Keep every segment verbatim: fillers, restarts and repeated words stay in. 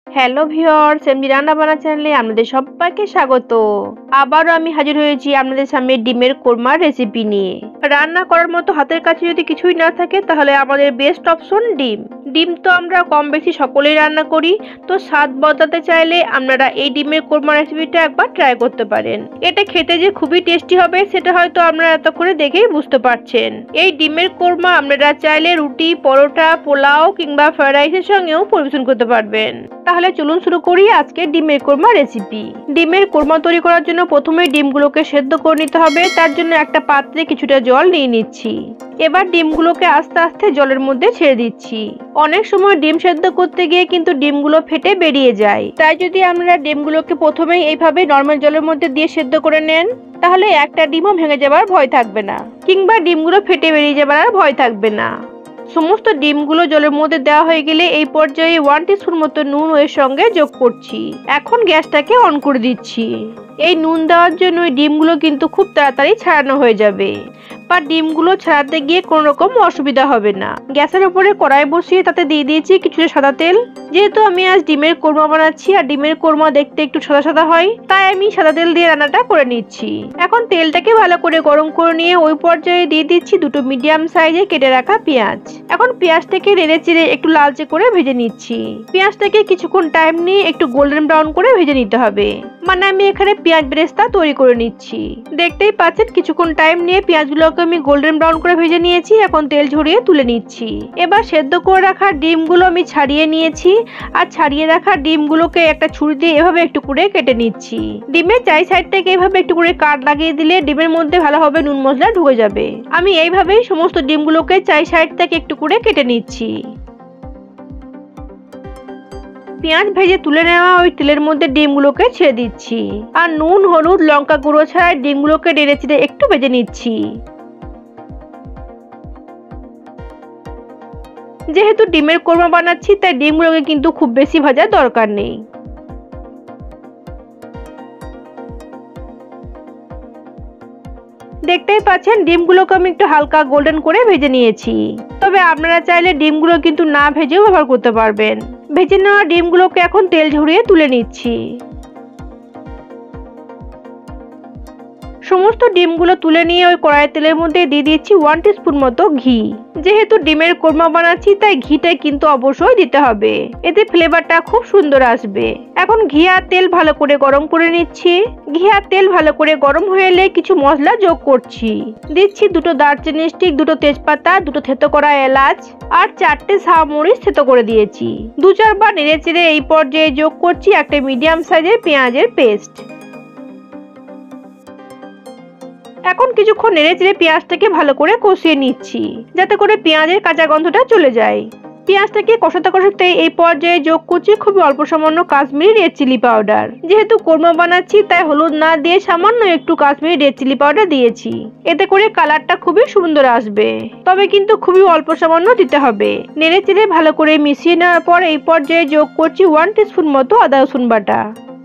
Hello viewers, MD রান্না বান্না চ্যানেলে আপনাদের সবাইকে স্বাগত। আবারও আমি হাজির হয়েছি আপনাদের সামনে ডিমের কোরমার রেসিপি নিয়ে। রান্না করার মতো হাতের কাছে যদি কিছুই না থাকে তাহলে আমাদের বেস্ট অপশন ডিম। ডিম তো আমরা কম বেশি সকলেই রান্না করি, তো স্বাদ বদলাতে চাইলে আপনারা এই ডিমের কোরমা রেসিপিটা একবার ট্রাই করতে পারেন। এটা খেতে যে খুবই টেস্টি হবে সেটা হয়তো আপনারা এতক্ষণে দেখেই বুঝতে পারছেন। এই ডিমের কোরমা আপনারা চাইলে রুটি, পরোটা, পোলাও কিংবা ফ্রাইড রাইসের সঙ্গেও পরিবেশন করতে পারবেন। তাহলে চলুন শুরু করি আজকে ডিমের কোরমা রেসিপি। ডিমের কোরমা তৈরি করার জন্য প্রথমে ডিমগুলোকে সেদ্ধ করে নিতে হবে। তার জন্য একটা পাত্রে কিছুটা জল নিয়ে নিচ্ছি। এবার ডিমগুলোকে আস্তে আস্তে জলের মধ্যে ছেড়ে দিচ্ছি। অনেক সময় ডিম সেদ্ধ করতে গিয়ে কিন্তু ডিমগুলো ফেটে বেরিয়ে যায়, তাই যদি আমরা ডিমগুলোকে প্রথমেই এইভাবে নরমাল জলের মধ্যে দিয়ে সেদ্ধ করে নেন তাহলে একটা ডিমও ভেঙে যাবার ভয় থাকবে না, কিংবা ডিমগুলো ফেটে বেরিয়ে যাবার আর ভয় থাকবে না। সমস্ত ডিমগুলো জলের মধ্যে দেওয়া হয়ে গেলে এই পর্যায়ে ওয়ান টিস্পুন মতো নুন এর সঙ্গে যোগ করছি। এখন গ্যাসটাকে অন করে দিচ্ছি। এই নুন দেওয়ার জন্য এই ডিমগুলো কিন্তু খুব তাড়াতাড়ি ছাড়ানো হয়ে যাবে, বা ডিমগুলো ছাড়াতে গিয়ে কোনো রকম অসুবিধা হবে না। গ্যাসের উপরে কড়াই বসিয়ে তাতে দিয়ে দিয়েছি কিছুটা সাদা তেল। যেহেতু আমি আজ ডিমের কোরমা বানাচ্ছি আর ডিমের কোরমা দেখতে একটু সাদা সাদা হয়, তাই আমি সাদা তেল দিয়ে রান্নাটা করে নিচ্ছি। এখন তেলটাকে ভালো করে গরম করে নিয়ে ওই পর্যায়ে দিয়ে দিচ্ছি দুটো মিডিয়াম সাইজে কেটে রাখা পেঁয়াজ। এখন পেঁয়াজটাকে নেড়ে চেড়ে একটু লালচে করে ভেজে নিচ্ছি। পেঁয়াজটাকে কিছুক্ষণ টাইম নিয়ে একটু গোল্ডেন ব্রাউন করে ভেজে নিতে হবে, মানে আমি এখানে পেঁয়াজ বেরেস্তা তৈরি করে নিচ্ছি। দেখতেই পাচ্ছেন কিছুক্ষণ টাইম নিয়ে পেঁয়াজগুলোকে আমি গোল্ডেন ব্রাউন করে ভেজে নিয়েছি। এখন তেল ঝরিয়ে তুলে নিচ্ছি। এবার সেদ্ধ করে রাখা ডিমগুলো আমি ছাড়িয়ে নিয়েছি, আর ছাড়িয়ে রাখা ডিমগুলোকে একটা ছুরি দিয়ে এভাবে একটু করে কেটে নিচ্ছি। ডিমের চাই সাইডটাকে এভাবে একটু করে কাট লাগিয়ে দিলে ডিমের মধ্যে ভালোভাবে নুন মশলা ঢুকে যাবে। আমি এইভাবেই সমস্ত ডিমগুলোকে চাই সাইড থেকে একটু করে কেটে নিচ্ছি। পেঁয়াজ ভেজে তুলে নেওয়া ওই তেলের মধ্যে ডিমগুলোকে ছেড়ে দিচ্ছি, আর নুন, হলুদ, লঙ্কা গুঁড়ো ছাড়া ডিমগুলোকে নেড়ে চেড়ে একটু ভেজে নিচ্ছি। যেহেতু ডিমের কোরমা বানাচ্ছি তাই ডিমগুলোকে কিন্তু খুব বেশি ভাজার দরকার নেই। দেখতেই পাচ্ছেন ডিমগুলোকে আমি একটু হালকা গোল্ডেন করে ভেজে নিয়েছি। তবে আপনারা চাইলে ডিমগুলো কিন্তু না ভেজেও ব্যবহার করতে পারবেন। ভেজে নেওয়া ডিমগুলোকে এখন তেল ঝরিয়ে তুলে নিচ্ছি। সমস্ত ডিমগুলো তুলে নিয়ে ওই কড়াইয়ের তেলের মধ্যে দিয়ে দিচ্ছি ওয়ান টিস্পুন মতো ঘি। যেহেতু ডিমের কোরমা বানাচ্ছি তাই ঘিটা কিন্তু অবশ্যই দিতে হবে, এতে ফ্লেভারটা খুব সুন্দর আসবে। এখন ঘি আর তেল ভালো করে গরম করে নিচ্ছি। ঘি আর তেল ভালো করে গরম হয়ে এলে কিছু মশলা যোগ করছি। দিচ্ছি দুটো দারচিনি স্টিক, দুটো তেজপাতা, দুটো থেতো করা এলাচ আর চারটে শাহমরিচ থেতো করে দিয়েছি। দু চারবার নেড়ে চেড়ে এই পর্যায়ে যোগ করছি একটা মিডিয়াম সাইজের পেঁয়াজের পেস্ট। এখন কিছুক্ষণ নেড়ে চেড়ে পেঁয়াজটাকে ভালো করে কষিয়ে নিচ্ছি, যাতে করে পেঁয়াজের কাঁচা গন্ধটা চলে যায়। পেঁয়াজটাকে কষাতে কষাতে এই পর্যায়ে যোগ করছি খুবই অল্প সামান্য কাশ্মীরি রেড চিলি পাউডার। যেহেতু কোরমা বানাচ্ছি তাই হলুদ না দিয়ে সামান্য একটু কাশ্মীরি রেড চিলি পাউডার দিয়েছি, এতে করে কালারটা খুবই সুন্দর আসবে। তবে কিন্তু খুবই অল্প সামান্য দিতে হবে। নেড়ে চেড়ে ভালো করে মিশিয়ে নেওয়ার পর এই পর্যায়ে যোগ করছি ওয়ান টিস্পুন মতো আদা রসুন বাটা।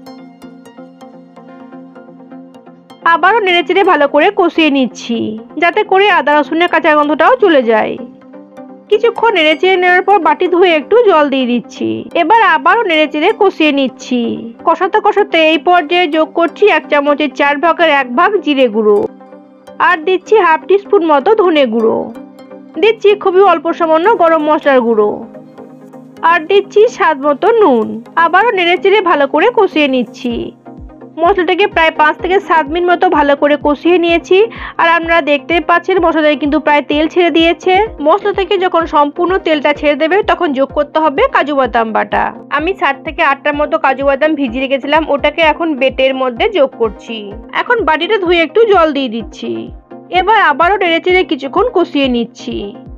আবারও নেড়ে চেড়ে ভালো করে কষিয়ে নিচ্ছি, যাতে করে আদা রসুনের কাঁচা গন্ধটাও চলে যায়। কিছুক্ষণ নেড়ে চেড়ে নেওয়ার পর বাটি ধুয়ে একটু জল দিয়ে দিচ্ছি। এবার আবারও নেড়ে চেড়ে কষিয়ে নিচ্ছি। কষাতে কষাতে এই পর্যায়ে যোগ করছি এক চামচের চার ভাগের এক ভাগ জিরে গুঁড়ো, আর দিচ্ছি হাফ টিস্পুন মতো ধনে গুঁড়ো। দিচ্ছি খুবই অল্প সামান্য গরম মশলার গুঁড়ো, আর দিচ্ছি স্বাদ মতো নুন। আবারও নেড়ে চেড়ে ভালো করে কষিয়ে নিচ্ছি। মশলাটাকে প্রায় পাঁচ থেকে সাত মিনিট মতো ভালো করে কষিয়ে নিয়েছি, আর আপনারা দেখতে পাচ্ছেন মশলাটাকে কিন্তু প্রায় তেল ছেড়ে দিয়েছে। মশলা থেকে যখন সম্পূর্ণ তেলটা ছেড়ে দেবে তখন যোগ করতে হবে কাজু বাদাম বাটা। আমি সাত থেকে আটটার মতো কাজু বাদাম ভিজিয়ে রেখেছিলাম, ওটাকে এখন বেটের মধ্যে যোগ করছি। এখন বাটিটা ধুয়ে একটু জল দিয়ে দিচ্ছি। এবার আবারও নেড়ে চেড়ে কিছুক্ষণ কষিয়ে নিচ্ছি।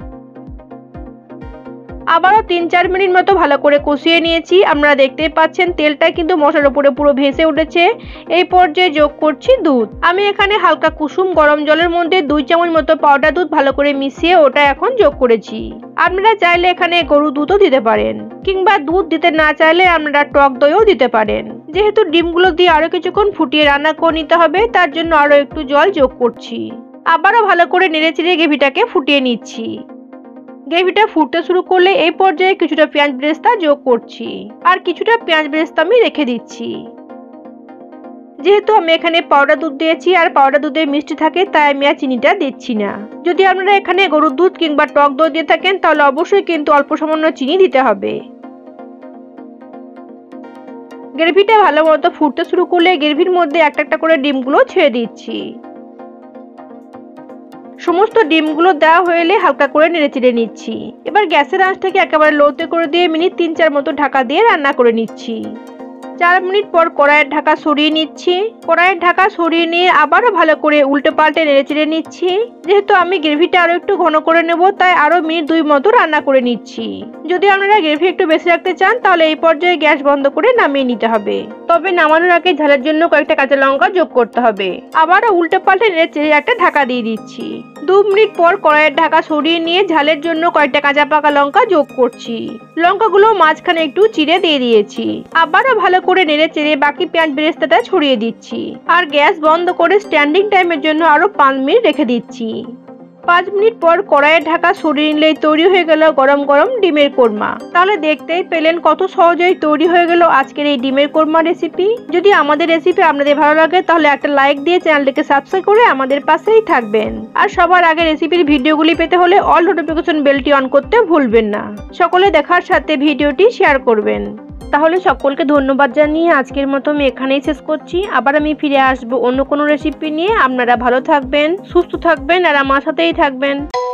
আবারও তিন চার মিনিট মতো ভালো করে কষিয়ে নিয়েছি। আপনারা দেখতেই পাচ্ছেন তেলটা কিন্তু মশলার উপরে পুরো ভেসে উঠেছে। এই পর্যায়ে যোগ করছি দুধ। আমি এখানে হালকা কুসুম গরম জলের মধ্যে দুই চামচ মতো পাউডার দুধ ভালো করে মিশিয়ে ওটা এখন যোগ করেছি। আপনারা চাইলে এখানে গরুর দুধও দিতে পারেন, কিংবা দুধ দিতে না চাইলে আপনারা টক দইও দিতে পারেন। যেহেতু ডিমগুলো দিয়ে আরো কিছুক্ষণ ফুটিয়ে রান্না করে নিতে হবে, তার জন্য আরো একটু জল যোগ করছি। আবারও ভালো করে নেড়ে চেড়ে গ্রেভিটাকে ফুটিয়ে নিচ্ছি। গ্রেভিটা ফুটতে শুরু করলে এই পর্যায়ে কিছুটা পেঁয়াজ বেরেস্তা যোগ করছি আর কিছুটা পেঁয়াজ বেরেস্তা আমি রেখে দিচ্ছি। যেহেতু আমি এখানে পাউডার দুধ দিয়েছি আর পাউডার দুধে মিষ্টি থাকে, তাই আমি আর চিনিটা দিচ্ছি না। যদি আপনারা এখানে গরুর দুধ কিংবা টক দই দিয়ে থাকেন তাহলে অবশ্যই কিন্তু অল্প সামান্য চিনি দিতে হবে। গ্রেভিটা ভালো মতো ফুটতে শুরু করলে গ্রেভির মধ্যে একটা একটা করে ডিমগুলো ছেড়ে দিচ্ছি। সমস্ত ডিমগুলো দেওয়া হলে হালকা করে নেড়েচেড়ে নিচ্ছি। এবার গ্যাসের আঁচটাকে একেবারে লোতে করে দিয়ে মিনিট তিন চার মতো ঢাকা দিয়ে রান্না করে নিচ্ছি। চার মিনিট পর কড়াইয়ের ঢাকা সরিয়ে নিচ্ছি। কড়াইয়ের ঢাকা সরিয়ে নিয়ে আবারও ভালো করে উল্টে পাল্টে নেড়েচেড়ে নিচ্ছি। যেহেতু আমি গ্রেভিটা আরো একটু ঘন করে নেব, তাই আরো মিনিট দুই মতো রান্না করে নিচ্ছি। যদি আপনারা গ্রেভি একটু বেশি রাখতে চান তাহলে এই পর্যায়ে গ্যাস বন্ধ করে নামিয়ে নিতে হবে। তবে নামানোর আগে ঝালের জন্য কয়েকটা কাঁচা লঙ্কা যোগ করতে হবে। আবারও উল্টে পাল্টে নেড়েচেড়ে একটা ঢাকা দিয়ে দিচ্ছি। দু মিনিট পর কড়াইয়ের ঢাকা সরিয়ে নিয়ে ঝালের জন্য কয়েকটা কাঁচা পাকা লঙ্কা যোগ করছি। লঙ্কাগুলো মাঝখানে একটু চিড়ে দিয়ে দিয়েছি। আবারও ভালো করে নেড়ে চেড়ে বাকি পেঁয়াজ বেরেস্তাটা ছড়িয়ে দিচ্ছি আর গ্যাস বন্ধ করে স্ট্যান্ডিং টাইমের জন্য আরো পাঁচ মিনিট রেখে দিচ্ছি। পাঁচ মিনিট পর কড়াইয়ের ঢাকা সরিয়ে নিলেই তৈরি হয়ে গেল গরম গরম ডিমের কোরমা। তাহলে দেখতেই পেলেন কত সহজেই তৈরি হয়ে গেল আজকের এই ডিমের কোরমা রেসিপি। যদি আমাদের রেসিপি আপনাদের ভালো লাগে তাহলে একটা লাইক দিয়ে চ্যানেলটিকে সাবস্ক্রাইব করে আমাদের পাশেই থাকবেন। আর সবার আগে রেসিপির ভিডিওগুলি পেতে হলে অল নোটিফিকেশন বেলটি অন করতে ভুলবেন না। সকলে দেখার সাথে ভিডিওটি শেয়ার করবেন। তাহলে সকলকে ধন্যবাদ জানিয়ে আজকের মতো আমি এখানেই শেষ করছি। আবার আমি ফিরে আসবো অন্য কোনো রেসিপি নিয়ে। আপনারা ভালো থাকবেন, সুস্থ থাকবেন আর আমার সাথেই থাকবেন।